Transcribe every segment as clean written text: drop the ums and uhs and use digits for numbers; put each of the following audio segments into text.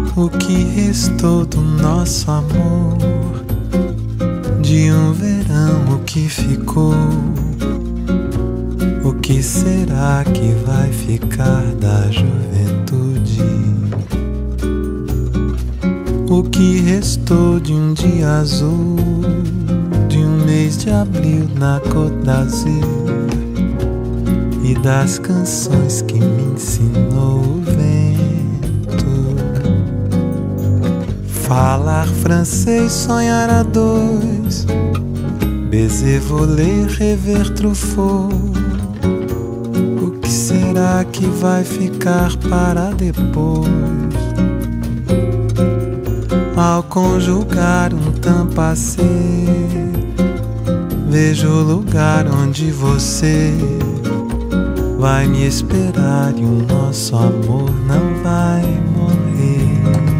O que restou do nosso amor, de um verão o que ficou, o que será que vai ficar da juventude? O que restou de um dia azul, de um mês de abril na Côte d'Azur, e das canções que me ensinou o vento. Falar francês, sonhar a dois, baiser, voler, rever Truffaut. O que será que vai ficar para depois? Ao conjugar um temps passé, vejo o lugar onde você vai me esperar e o nosso amor não vai morrer.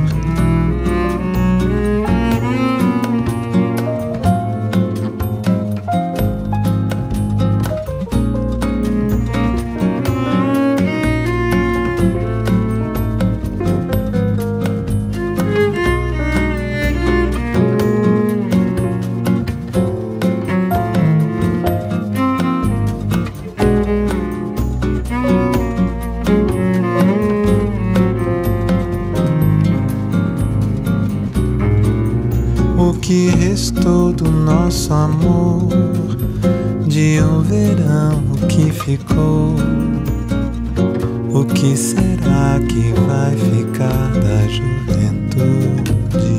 O que restou do nosso amor, de um verão o que ficou, o que será que vai ficar da juventude?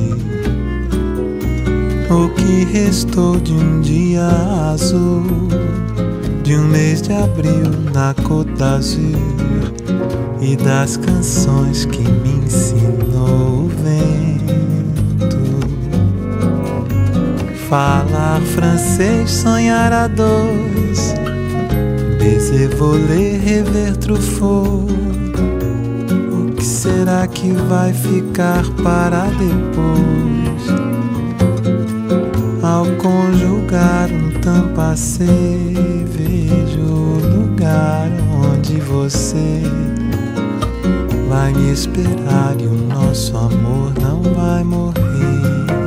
O que restou de um dia azul, de um mês de abril na Côte d'Azur, e das canções que me ensinou o vento. Falar francês, sonhar a dois, baiser, voler, rever Truffaut. O que será que vai ficar para depois? Ao conjugar um temps passé, vejo o lugar onde você vai me esperar e o nosso amor não vai morrer.